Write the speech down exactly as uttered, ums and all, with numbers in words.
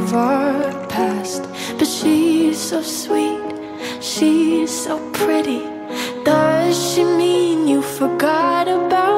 of our past. But she's so sweet, she's so pretty. Does she mean you forgot about